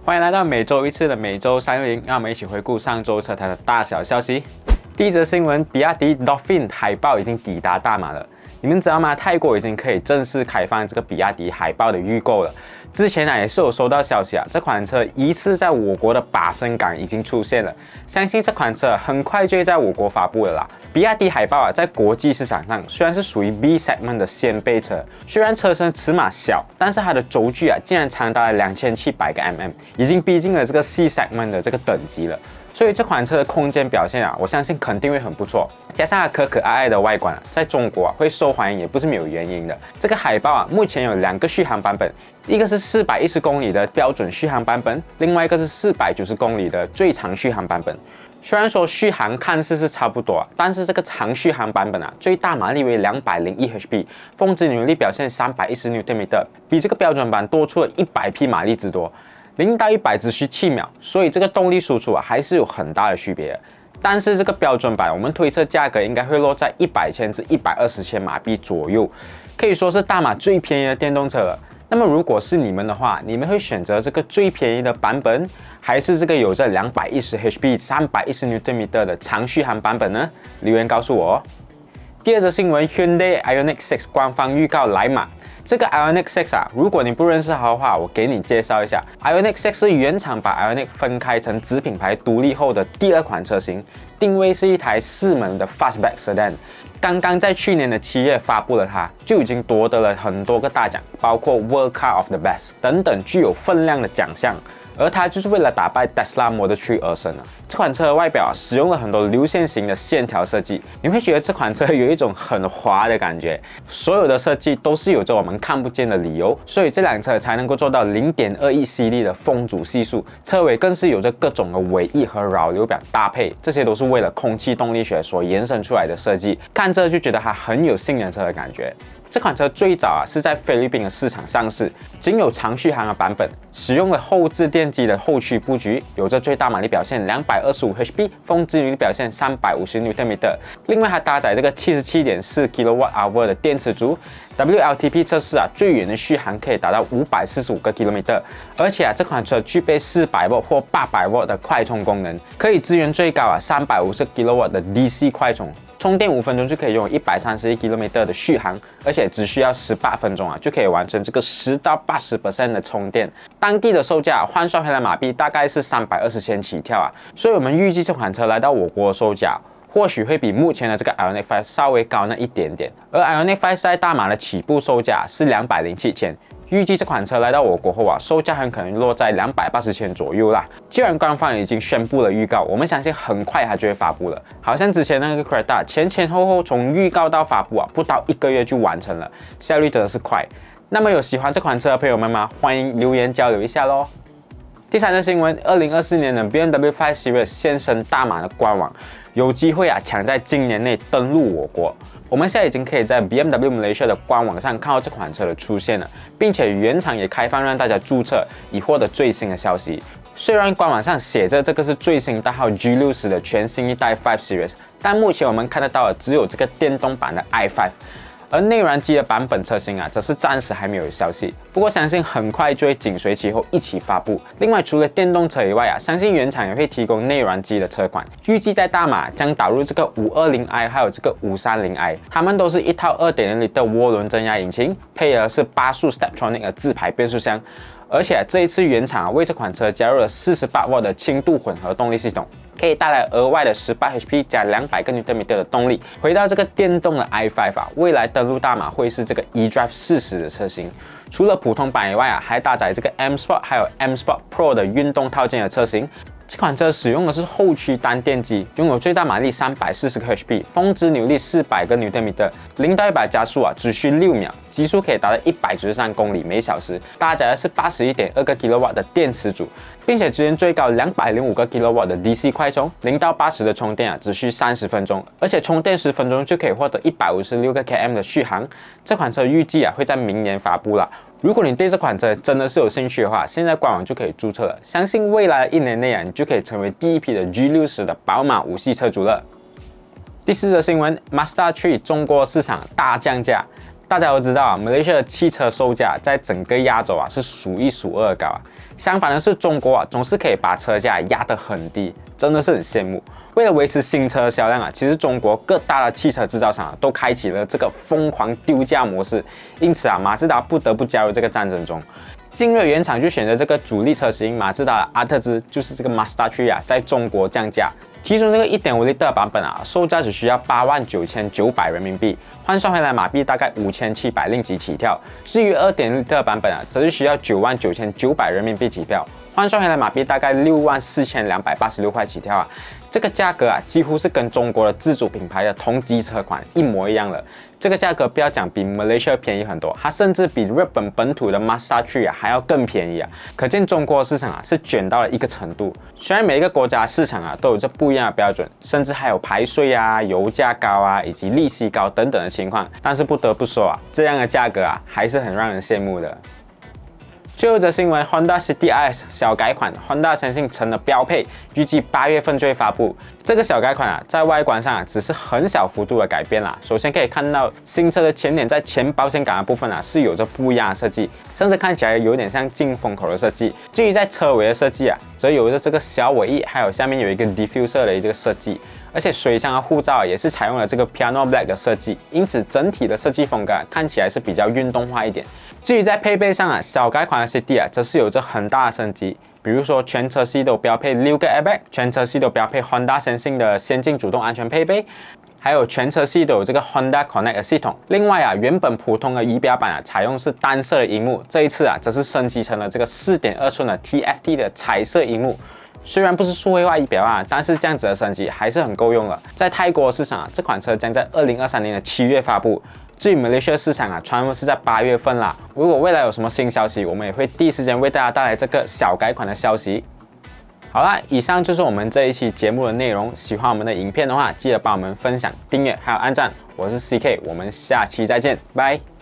欢迎来到每周一次的每周360，让我们一起回顾上周车坛的大小消息。第一则新闻，比亚迪 Dolphin 海豹已经抵达大马了。你们知道吗？泰国已经可以正式开放这个比亚迪海豹的预购了。之前也是有收到消息这款车疑似在我国的巴生港已经出现了，相信这款车很快就会在我国发布了啦。比亚迪海豹在国际市场上虽然是属于 B segment 的掀背车，虽然车身尺码小，但是它的轴距竟然长达了2700个 mm， 已经逼近了这个 C segment 的这个等级了。所以这款车的空间表现我相信肯定会很不错。加上它可爱的外观在中国会受欢迎也不是没有原因的。这个海豹目前有2个续航版本，一个是410公里的标准续航版本，另外一个是490公里的最长续航版本。虽然说续航看似是差不多，但是这个长续航版本最大马力为201 HP， 峰值扭力表现310 Nm， 比这个标准版多出了100匹马力之多。0到100只需7秒，所以这个动力输出还是有很大的区别。但是这个标准版，我们推测价格应该会落在100千至120千马币左右，可以说是大马最便宜的电动车了。那么如果是你们的话，你们会选择这个最便宜的版本，还是这个有着210 HP、310 Nm 的长续航版本呢？留言告诉我哦。第二则新闻 ，Hyundai Ioniq 6官方预告来马。这个 Ioniq 6如果你不认识它的话，我给你介绍一下。Ioniq 6是原厂把 Ioniq 分开成子品牌独立后的第2款车型，定位是一台4门的 Fastback Sedan。刚刚在去年的7月发布了它，就已经夺得了很多个大奖，包括 World Car of the Best 等等具有分量的奖项。而它就是为了打败 Tesla Model 3而生的。这款车的外表使用了很多流线型的线条设计，你会觉得这款车有一种很滑的感觉。所有的设计都是有着我们看不见的理由，所以这辆车才能够做到0.2亿 CD 的风阻系数。车尾更是有着各种的尾翼和扰流板搭配，这些都是为了空气动力学所延伸出来的设计，看着就觉得它很有性能车的感觉。这款车最早是在菲律宾的市场上市，仅有长续航的版本，使用了后置电机的后驱布局，有着最大马力表现225 HP， 峰值扭力表现350 Nm。另外，它搭载这个77.4 kWh 的电池组。WLTP 测试最远的续航可以达到545个 km， 而且这款车具备400W 或800W 的快充功能，可以支援最高350 kW 的 DC 快充，充电5分钟就可以拥有131 km 的续航，而且只需要18分钟就可以完成这个10到80% 的充电。当地的售价换算回来马币大概是320千起跳所以我们预计这款车来到我国的售价或许会比目前的这个 Ioniq 5稍微高那一点点，而 Ioniq 5在大马的起步售价是207千，预计这款车来到我国后售价很可能落在280千左右啦。既然官方已经宣布了预告，我们相信很快它就会发布了。好像之前那个 Creta 前后从预告到发布不到1个月就完成了，效率真的是快。那么有喜欢这款车的朋友们吗？欢迎留言交流一下咯。第三则新闻，2024年的 BMW 5 Series 现身大马的官网，有机会抢在今年内登陆我国。我们现在已经可以在 BMW Malaysia 的官网上看到这款车的出现了，并且原厂也开放让大家注册，以获得最新的消息。虽然官网上写着这个是最新代号 G60 的全新一代5 Series， 但目前我们看得到的只有这个电动版的 i5。而内燃机的版本车型则是暂时还没有消息，不过相信很快就会紧随其后一起发布。另外，除了电动车以外相信原厂也会提供内燃机的车款，预计在大马将导入这个 520i 还有这个 530i， 它们都是一套 2.0L 的涡轮增压引擎，配的是8速 Steptronic 的自排变速箱。而且这一次原厂为这款车加入了48W 的轻度混合动力系统，可以带来额外的18 HP 加200个 Nm 的动力。回到这个电动的 i5未来登陆大马会是这个 eDrive 40的车型。除了普通版以外还搭载这个 M Sport 还有 M Sport Pro 的运动套件的车型。这款车使用的是后驱单电机，拥有最大马力340个 HP， 峰值扭力400个 Nm， 0到100加速只需6秒，极速可以达到193公里每小时。搭载的是81.2个 kW 的电池组，并且支援最高205个 kW 的 DC 快充，0到80的充电只需30分钟，而且充电10分钟就可以获得156个 km 的续航。这款车预计会在明年发布了。如果你对这款车真的是有兴趣的话，现在官网就可以注册了。相信未来的1年内你就可以成为第一批的 G60 的宝马5系车主了。第4则新闻 ，Mazda 3中国市场大降价。 大家都知道啊，马来西亚的汽车售价在整个亚洲啊是数一数二高啊。相反的是，中国啊总是可以把车价压得很低，真的是很羡慕。为了维持新车销量啊，其实中国各大的汽车制造商都开启了这个疯狂丢价模式，因此啊，马自达不得不加入这个战争中。近日，原厂就选择这个主力车型马自达的阿特兹，就是这个 Mazda 3啊，在中国降价。其中这个 1.5L 的版本啊，售价只需要89900人民币，换算回来马币大概5700令吉起跳。至于2.0的版本啊，则是需要99900人民币起跳，换算回来马币大概64286块起跳啊。这个价格啊，几乎是跟中国的自主品牌的同级车款一模一样的。这个价格不要讲比 Malaysia 便宜很多，它甚至比日本本土的 Mazda 3啊还要更便宜啊！可见中国市场啊是卷到了一个程度。虽然每一个国家市场啊都有着不一样的标准，甚至还有排税啊、油价高啊以及利息高等等的情况，但是不得不说啊，这样的价格啊还是很让人羡慕的。最后一则新闻 ，Honda City IS 小改款 ，Honda 相信成了标配，预计8月份就会发布。这个小改款啊，在外观上啊，只是很小幅度的改变啦。首先可以看到新车的前脸在前保险杆的部分啊，是有着不一样的设计，甚至看起来有点像进风口的设计。至于在车尾的设计啊，则有着这个小尾翼，还有下面有一个 diffuser 的这个设计。而且水箱的护罩也是采用了这个 Piano Black 的设计，因此整体的设计风格看起来是比较运动化一点。至于在配备上啊，小改款的 City 啊，则是有着很大的升级，比如说全车系都标配6个 airbag， 全车系都标配 Honda Sensing 的先进主动安全配备。还有全车系都有这个 Honda Connect 的系统。另外啊，原本普通的仪表板啊，采用是单色的荧幕，这一次啊，则是升级成了这个4.2寸的 TFT 的彩色荧幕。虽然不是数位化仪表啊，但是这样子的升级还是很够用了。在泰国市场啊，这款车将在2023年的7月发布。至于马来西亚市场啊，传闻是在8月份啦。如果未来有什么新消息，我们也会第一时间为大家带来这个小改款的消息。好啦，以上就是我们这一期节目的内容。喜欢我们的影片的话，记得帮我们分享、订阅还有按赞。我是 CK， 我们下期再见，拜。